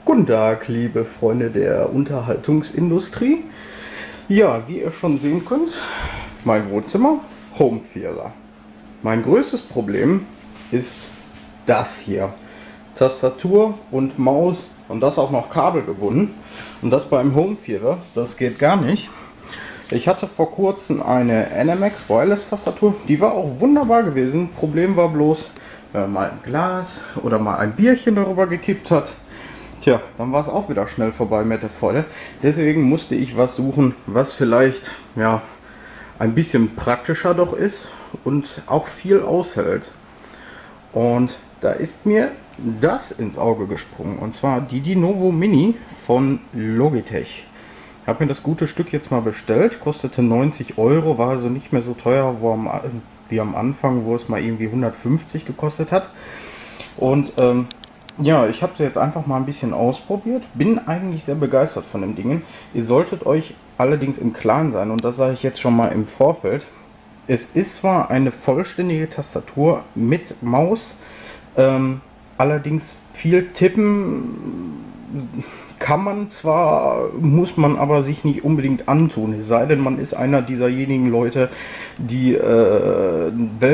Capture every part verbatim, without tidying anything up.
Guten Tag, liebe Freunde der Unterhaltungsindustrie. Ja, wie ihr schon sehen könnt, mein Wohnzimmer, Home Theater. Mein größtes Problem ist das hier. Tastatur und Maus und das auch noch kabelgebunden. Und das beim Home Theater, das geht gar nicht. Ich hatte vor kurzem eine N M X Wireless Tastatur, die war auch wunderbar gewesen. Problem war bloß, wenn man mal ein Glas oder mal ein Bierchen darüber gekippt hat, tja, dann war es auch wieder schnell vorbei mit der Freude. Deswegen musste ich was suchen, was vielleicht ja ein bisschen praktischer doch ist und auch viel aushält. Und da ist mir das ins Auge gesprungen, und zwar die Dinovo Mini von Logitech. Ich habe mir das gute Stück jetzt mal bestellt, kostete neunzig Euro, war also nicht mehr so teuer wo am, wie am Anfang, wo es mal irgendwie hundertfünfzig gekostet hat. Und ähm, ja, ich habe sie jetzt einfach mal ein bisschen ausprobiert, bin eigentlich sehr begeistert von dem Dingen. Ihr solltet euch allerdings im Klaren sein, und das sage ich jetzt schon mal im Vorfeld, es ist zwar eine vollständige Tastatur mit Maus, ähm, allerdings viel tippen kann man zwar, muss man aber sich nicht unbedingt antun, es sei denn, man ist einer dieserjenigen Leute, die äh,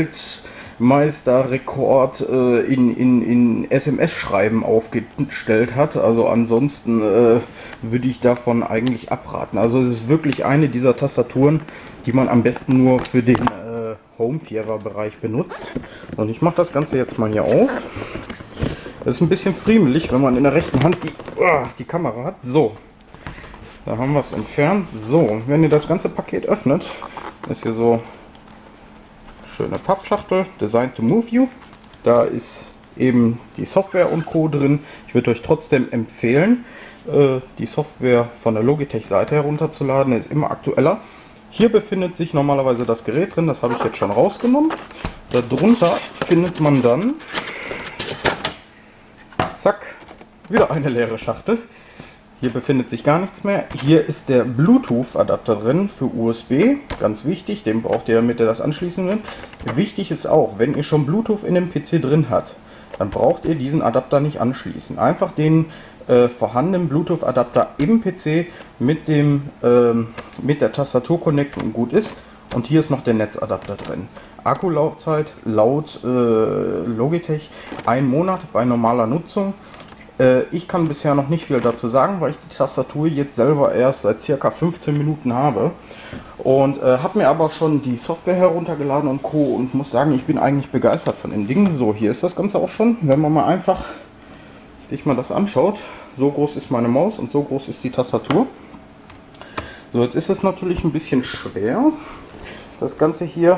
Weltmeisterrekord äh, in, in, in S M S-Schreiben aufgestellt hat. Also ansonsten äh, würde ich davon eigentlich abraten. Also es ist wirklich eine dieser Tastaturen, die man am besten nur für den äh, Home Theater Bereich benutzt. Und ich mache das Ganze jetzt mal hier auf. Das ist ein bisschen friemelig, wenn man in der rechten Hand die, uh, die Kamera hat. So, da haben wir es entfernt. So, wenn ihr das ganze Paket öffnet, ist hier so schöne Pappschachtel, Designed to Move You. Da ist eben die Software und Co. drin. Ich würde euch trotzdem empfehlen, äh, die Software von der Logitech-Seite herunterzuladen. Ist immer aktueller. Hier befindet sich normalerweise das Gerät drin, das habe ich jetzt schon rausgenommen. Darunter findet man dann, zack, wieder eine leere Schachtel. Hier befindet sich gar nichts mehr. Hier ist der Bluetooth-Adapter drin für U S B. Ganz wichtig, den braucht ihr, damit ihr das anschließen könnt. Wichtig ist auch, wenn ihr schon Bluetooth in dem P C drin habt, dann braucht ihr diesen Adapter nicht anschließen. Einfach den äh, vorhandenen Bluetooth-Adapter im P C mit, dem, ähm, mit der Tastatur connecten und gut ist. Und hier ist noch der Netzadapter drin. Akkulaufzeit laut äh, Logitech ein Monat bei normaler Nutzung. Äh, ich kann bisher noch nicht viel dazu sagen, weil ich die Tastatur jetzt selber erst seit circa fünfzehn Minuten habe. Und äh, habe mir aber schon die Software heruntergeladen und Co. und muss sagen, ich bin eigentlich begeistert von dem Ding. So, hier ist das Ganze auch schon. Wenn man mal einfach sich mal das anschaut, so groß ist meine Maus und so groß ist die Tastatur. So, jetzt ist es natürlich ein bisschen schwer, das Ganze hier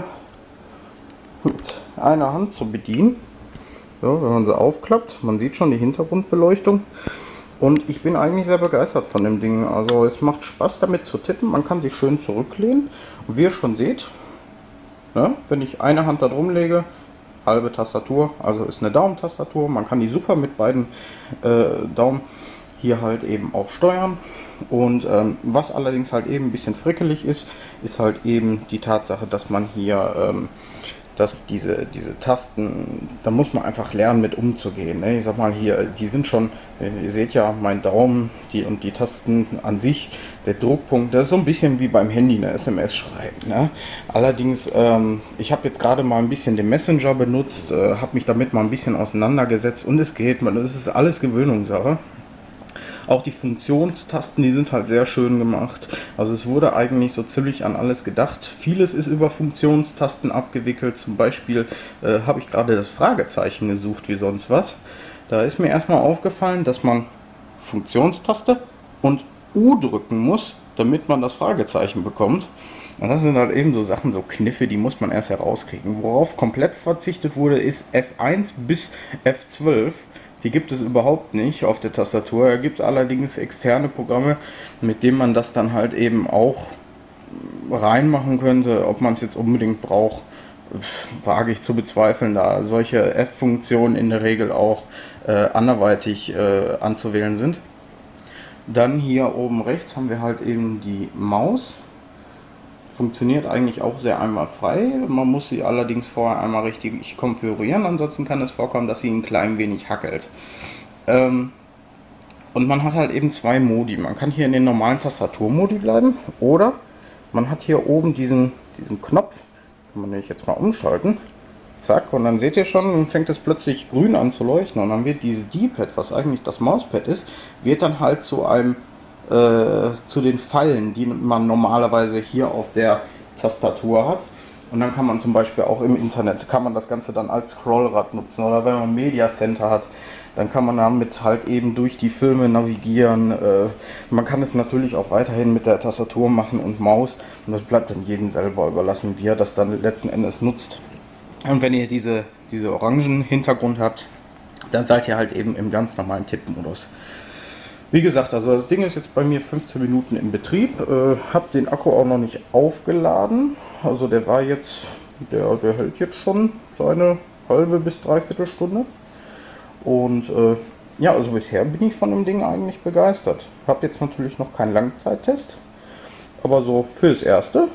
mit einer Hand zu bedienen. So, wenn man sie aufklappt, man sieht schon die Hintergrundbeleuchtung. Und ich bin eigentlich sehr begeistert von dem Ding. Also es macht Spaß damit zu tippen, man kann sich schön zurücklehnen. Und wie ihr schon seht, ja, wenn ich eine Hand da drum lege, halbe Tastatur, also ist eine Daumentastatur. Man kann die super mit beiden äh, Daumen hier halt eben auch steuern. Und ähm, was allerdings halt eben ein bisschen frickelig ist, ist halt eben die Tatsache, dass man hier, ähm, dass diese, diese Tasten, da muss man einfach lernen mit umzugehen. Ne? Ich sag mal hier, die sind schon, ihr seht ja, mein Daumen die, und die Tasten an sich, der Druckpunkt, das ist so ein bisschen wie beim Handy eine S M S schreiben. Ne? Allerdings, ähm, ich habe jetzt gerade mal ein bisschen den Messenger benutzt, äh, habe mich damit mal ein bisschen auseinandergesetzt und es geht, man, das ist alles Gewöhnungssache. Auch die Funktionstasten, die sind halt sehr schön gemacht. Also es wurde eigentlich so ziemlich an alles gedacht. Vieles ist über Funktionstasten abgewickelt. Zum Beispiel äh, habe ich gerade das Fragezeichen gesucht wie sonst was. Da ist mir erstmal aufgefallen, dass man Funktionstaste und U drücken muss, damit man das Fragezeichen bekommt. Und das sind halt eben so Sachen, so Kniffe, die muss man erst herauskriegen. Worauf komplett verzichtet wurde, ist F eins bis F zwölf. Die gibt es überhaupt nicht auf der Tastatur. Es gibt allerdings externe Programme, mit denen man das dann halt eben auch reinmachen könnte. Ob man es jetzt unbedingt braucht, wage ich zu bezweifeln, da solche F-Funktionen in der Regel auch äh, anderweitig äh, anzuwählen sind. Dann hier oben rechts haben wir halt eben die Maus. Funktioniert eigentlich auch sehr einwandfrei. Man muss sie allerdings vorher einmal richtig konfigurieren, ansonsten kann es vorkommen, dass sie ein klein wenig hackelt. Ähm, Und man hat halt eben zwei Modi. Man kann hier in den normalen Tastaturmodi bleiben oder man hat hier oben diesen, diesen Knopf, kann man nämlich jetzt mal umschalten. Zack, und dann seht ihr schon, dann fängt es plötzlich grün an zu leuchten und dann wird dieses D-Pad, was eigentlich das Mauspad ist, wird dann halt zu einem äh, zu den Pfeilen, die man normalerweise hier auf der Tastatur hat. Und dann kann man zum Beispiel auch im Internet, kann man das Ganze dann als Scrollrad nutzen oder wenn man ein Media Center hat, dann kann man damit halt eben durch die Filme navigieren. Äh, man kann es natürlich auch weiterhin mit der Tastatur machen und Maus und das bleibt dann jedem selber überlassen, wie er das dann letzten Endes nutzt. Und wenn ihr diese, diese orangen Hintergrund habt, dann seid ihr halt eben im ganz normalen Tippmodus. Wie gesagt, also das Ding ist jetzt bei mir fünfzehn Minuten im Betrieb, äh, habe den Akku auch noch nicht aufgeladen, also der war jetzt, der, der hält jetzt schon seine halbe bis dreiviertel Stunde und äh, ja, also bisher bin ich von dem Ding eigentlich begeistert. Habe jetzt natürlich noch keinen Langzeittest, aber so fürs Erste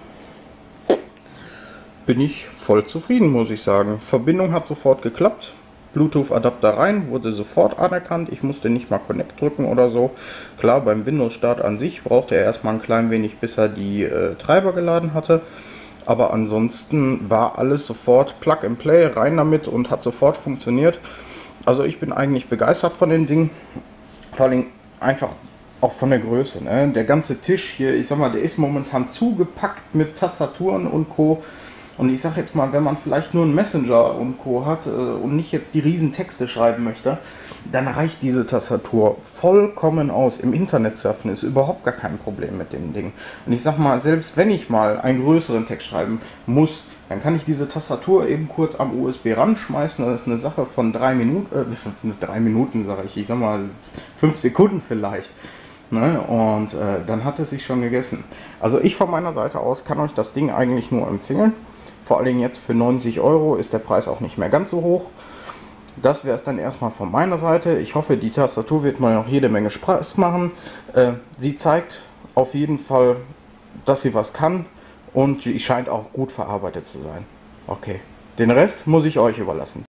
bin ich voll zufrieden, muss ich sagen. Verbindung hat sofort geklappt. Bluetooth-Adapter rein, wurde sofort anerkannt. Ich musste nicht mal Connect drücken oder so. Klar, beim Windows-Start an sich brauchte er erstmal ein klein wenig, bis er die äh, Treiber geladen hatte. Aber ansonsten war alles sofort Plug and Play, rein damit und hat sofort funktioniert. Also ich bin eigentlich begeistert von dem Ding. Vor allem einfach auch von der Größe. Ne? Der ganze Tisch hier, ich sag mal, der ist momentan zugepackt mit Tastaturen und Co. Und ich sag jetzt mal, wenn man vielleicht nur einen Messenger und Co. hat äh, und nicht jetzt die riesen Texte schreiben möchte, dann reicht diese Tastatur vollkommen aus. Im Internet surfen ist überhaupt gar kein Problem mit dem Ding. Und ich sag mal, selbst wenn ich mal einen größeren Text schreiben muss, dann kann ich diese Tastatur eben kurz am U S B ranschmeißen. Das ist eine Sache von drei Minuten, äh, drei Minuten sage ich, ich sag mal fünf Sekunden vielleicht. Ne? Und äh, dann hat es sich schon gegessen. Also ich von meiner Seite aus kann euch das Ding eigentlich nur empfehlen. Vor allen Dingen jetzt für neunzig Euro ist der Preis auch nicht mehr ganz so hoch. Das wäre es dann erstmal von meiner Seite. Ich hoffe, die Tastatur wird mir noch jede Menge Spaß machen. Äh, sie zeigt auf jeden Fall, dass sie was kann und sie scheint auch gut verarbeitet zu sein. Okay, den Rest muss ich euch überlassen.